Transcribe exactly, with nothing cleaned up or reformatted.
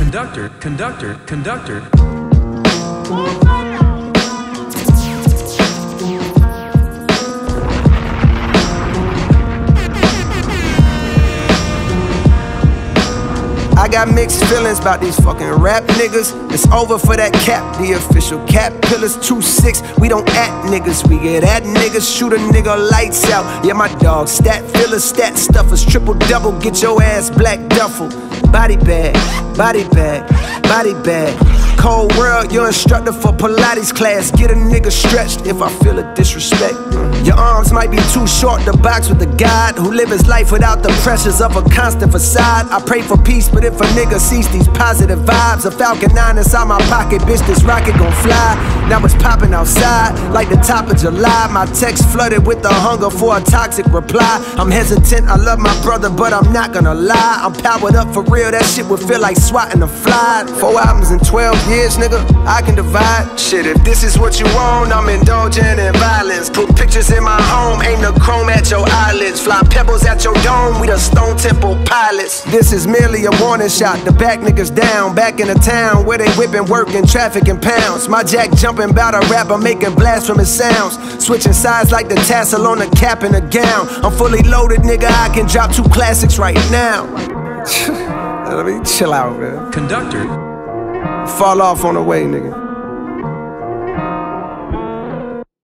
conductor, conductor, conductor. I got mixed feelings about these fucking rap niggas. It's over for that cap, the official cap pillars. Two six, we don't act niggas, we get at niggas. Shoot a nigga lights out. Yeah, my dog, stat fillers, stat stuffers, triple double, get your ass black duffel. Body bag, body bag, body bag. Cold world, your instructor for Pilates class. Get a nigga stretched if I feel a disrespect. Your arms might be too short to box with a god who live his life without the pressures of a constant facade. I pray for peace, but if a nigga sees these positive vibes, a Falcon nine inside my pocket, bitch, this rocket gon' fly. Now it's popping outside like the top of July. My text flooded with the hunger for a toxic reply. I'm hesitant, I love my brother, but I'm not gonna lie. I'm powered up for real, that shit would feel like swatting a fly. Four albums in twelve years, nigga, I can divide. Shit, if this is what you want, I'm indulging in violence. Put pictures in my home, aim the chrome at your eyelids. Fly pebbles at your dome, we the Stone Temple pilots. This is merely a warning shot to back niggas down. Back in the town where they whipping, working, traffic in pounds. My jack jumping bout a rapper, making blasphemous sounds. Switching sides like the tassel on the cap and the gown. I'm fully loaded, nigga, I can drop two classics right now. Let me chill out, man. Conductor. Fall off on the way, nigga.